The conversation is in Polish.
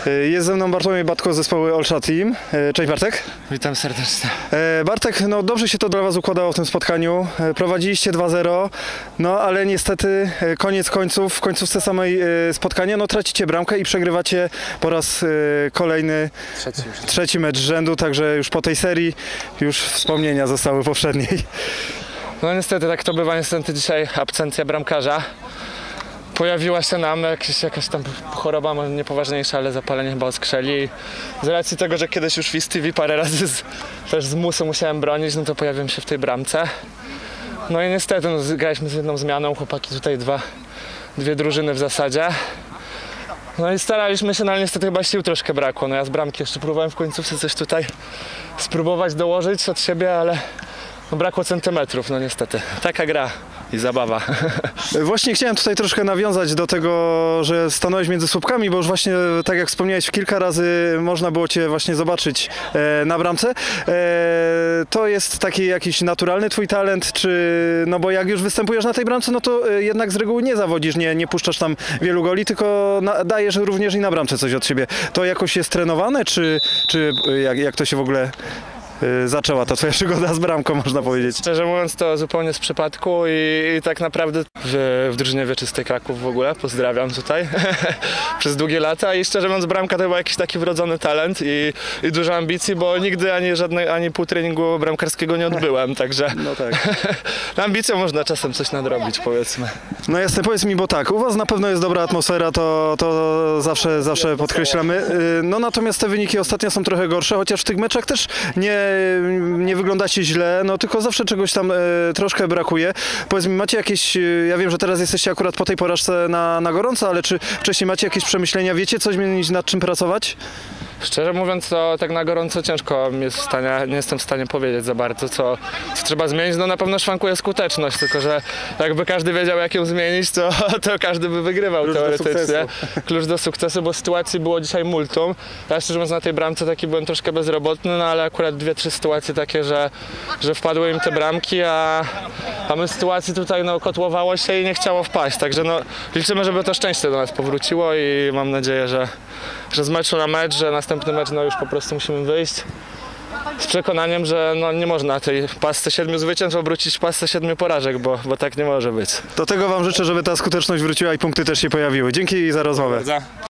Jest ze mną Bartłomiej Batko z zespołu Olsza Team. Cześć Bartek. Witam serdecznie. Bartek, no dobrze się to dla Was układało w tym spotkaniu. Prowadziliście 2-0, no ale niestety koniec końców, w końcówce samej spotkania, no tracicie bramkę i przegrywacie po raz kolejny, trzeci mecz z rzędu, także już po tej serii już wspomnienia zostały poprzedniej. No niestety tak to bywa, niestety dzisiaj absencja bramkarza. Pojawiła się nam jakaś tam choroba, może niepoważniejsza, ale zapalenie chyba oskrzeli. Z racji tego, że kiedyś już w East TV parę razy też z musu musiałem bronić, no to pojawiłem się w tej bramce. No i niestety no, graliśmy z jedną zmianą, chłopaki tutaj dwie drużyny w zasadzie. No i staraliśmy się, no ale niestety chyba sił troszkę brakło. No ja z bramki jeszcze próbowałem w końcówce coś tutaj spróbować dołożyć od siebie, ale no brakło centymetrów, no niestety. Taka gra i zabawa. Właśnie chciałem tutaj troszkę nawiązać do tego, że stanąłeś między słupkami, bo już właśnie, tak jak wspomniałeś, kilka razy można było Cię właśnie zobaczyć na bramce. To jest taki jakiś naturalny Twój talent, czy, no bo jak już występujesz na tej bramce, no to jednak z reguły nie zawodzisz, nie puszczasz tam wielu goli, tylko dajesz również i na bramce coś od siebie. To jakoś jest trenowane, czy jak to się w ogóle zaczęła ta Twoja przygoda z bramką, można powiedzieć? Szczerze mówiąc, to zupełnie z przypadku i tak naprawdę w drużynie Wieczystej Kraków w ogóle, pozdrawiam tutaj, przez długie lata i szczerze mówiąc bramka to chyba jakiś taki wrodzony talent i dużo ambicji, bo nigdy ani pół treningu bramkarskiego nie odbyłem, także no tak. ambicją można czasem coś nadrobić, powiedzmy. No jasne, powiedz mi, bo tak, u Was na pewno jest dobra atmosfera, to zawsze podkreślamy, no natomiast te wyniki ostatnio są trochę gorsze, chociaż w tych meczach też nie wyglądacie źle, no tylko zawsze czegoś tam troszkę brakuje. Powiedz mi, macie jakieś, ja wiem, że teraz jesteście akurat po tej porażce na gorąco, ale czy wcześniej macie jakieś przemyślenia, wiecie coś zmienić, nad czym pracować? Szczerze mówiąc, to tak na gorąco ciężko mi jest nie jestem w stanie powiedzieć za bardzo, co trzeba zmienić. No na pewno szwankuje skuteczność, tylko że jakby każdy wiedział, jak ją zmienić, to każdy by wygrywał Klucz teoretycznie. Klucz do sukcesu, bo sytuacji było dzisiaj multum. Ja szczerze mówiąc na tej bramce taki byłem troszkę bezrobotny, no ale akurat 2-3 sytuacje takie, że wpadły im te bramki, a my sytuacji tutaj no, kotłowało się i nie chciało wpaść. Także no, liczymy, żeby to szczęście do nas powróciło i mam nadzieję, że z meczu na mecz, że następny mecz no już po prostu musimy wyjść z przekonaniem, że no nie można tej pasce 7 zwycięstw obrócić w pasce 7 porażek, bo tak nie może być. Do tego Wam życzę, żeby ta skuteczność wróciła i punkty też się pojawiły. Dzięki za rozmowę.